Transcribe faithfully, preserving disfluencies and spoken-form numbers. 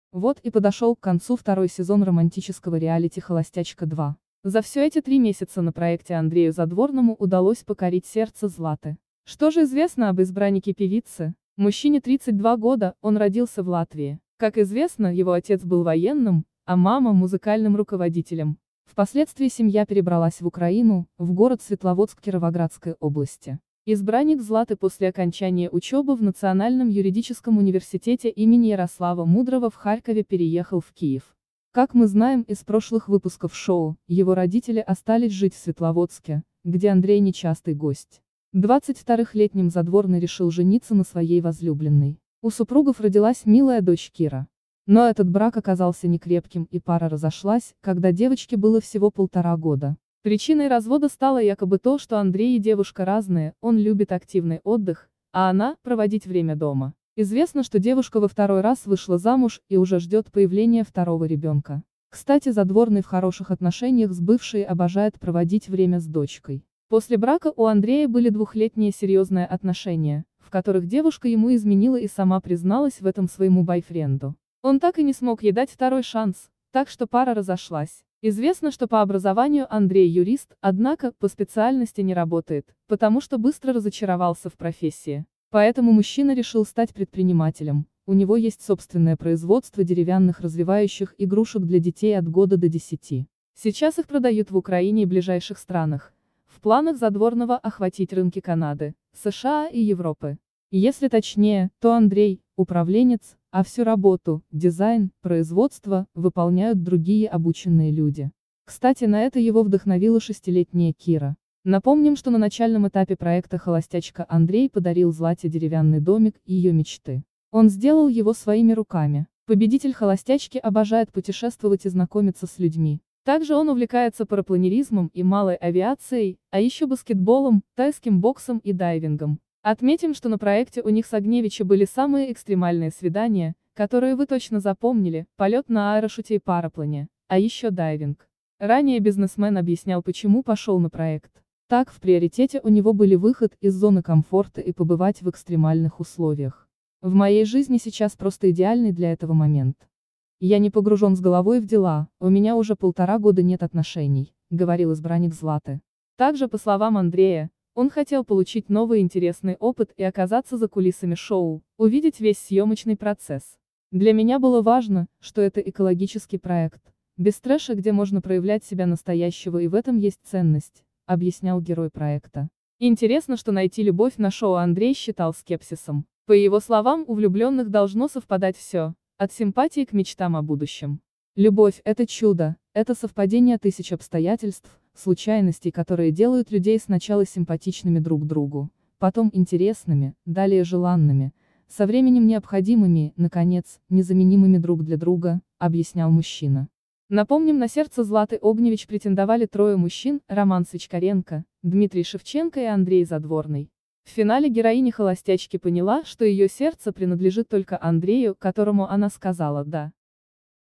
Вот и подошел к концу второй сезон романтического реалити «Холостячка два». За все эти три месяца на проекте Андрею Задворному удалось покорить сердце Златы. Что же известно об избраннике певицы? Мужчине тридцать два года, он родился в Латвии. Как известно, его отец был военным, а мама – музыкальным руководителем. Впоследствии семья перебралась в Украину, в город Светловодск Кировоградской области. Избранник Златы после окончания учебы в Национальном юридическом университете имени Ярослава Мудрого в Харькове переехал в Киев. Как мы знаем из прошлых выпусков шоу, его родители остались жить в Светловодске, где Андрей нечастый гость. двадцать вторылетним Задворный решил жениться на своей возлюбленной. У супругов родилась милая дочь Кира. Но этот брак оказался некрепким, и пара разошлась, когда девочке было всего полтора года. Причиной развода стало якобы то, что Андрей и девушка разные, он любит активный отдых, а она – проводить время дома. Известно, что девушка во второй раз вышла замуж и уже ждет появления второго ребенка. Кстати, Задворный в хороших отношениях с бывшей обожает проводить время с дочкой. После брака у Андрея были двухлетние серьезные отношения, в которых девушка ему изменила и сама призналась в этом своему бойфренду. Он так и не смог ей дать второй шанс, так что пара разошлась. Известно, что по образованию Андрей юрист, однако, по специальности не работает, потому что быстро разочаровался в профессии. Поэтому мужчина решил стать предпринимателем. У него есть собственное производство деревянных развивающих игрушек для детей от года до десяти. Сейчас их продают в Украине и ближайших странах. В планах Задворного охватить рынки Канады, США и Европы. Если точнее, то Андрей – управленец, а всю работу, дизайн, производство, выполняют другие обученные люди. Кстати, на это его вдохновила шестилетняя Кира. Напомним, что на начальном этапе проекта «Холостячка» Андрей подарил Злате деревянный домик ее мечты. Он сделал его своими руками. Победитель «Холостячки» обожает путешествовать и знакомиться с людьми. Также он увлекается парапланеризмом и малой авиацией, а еще баскетболом, тайским боксом и дайвингом. Отметим, что на проекте у них с Огневича были самые экстремальные свидания, которые вы точно запомнили, полет на аэрошуте и параплане, а еще дайвинг. Ранее бизнесмен объяснял, почему пошел на проект. Так, в приоритете у него были выход из зоны комфорта и побывать в экстремальных условиях. В моей жизни сейчас просто идеальный для этого момент. Я не погружен с головой в дела, у меня уже полтора года нет отношений, говорил избранник Златы. Также, по словам Андрея, он хотел получить новый интересный опыт и оказаться за кулисами шоу, увидеть весь съемочный процесс. Для меня было важно, что это экологический проект, без трэша, где можно проявлять себя настоящего, и в этом есть ценность, объяснял герой проекта. Интересно, что найти любовь на шоу Андрей считал скепсисом. По его словам, у влюбленных должно совпадать все, от симпатии к мечтам о будущем. Любовь – это чудо, это совпадение тысяч обстоятельств, случайностей, которые делают людей сначала симпатичными друг другу, потом интересными, далее желанными, со временем необходимыми, наконец, незаменимыми друг для друга, объяснял мужчина. Напомним, на сердце Златы Огневич претендовали трое мужчин: Роман Свичкаренко, Дмитрий Шевченко и Андрей Задворный. В финале героиня «Холостячки» поняла, что ее сердце принадлежит только Андрею, которому она сказала «да».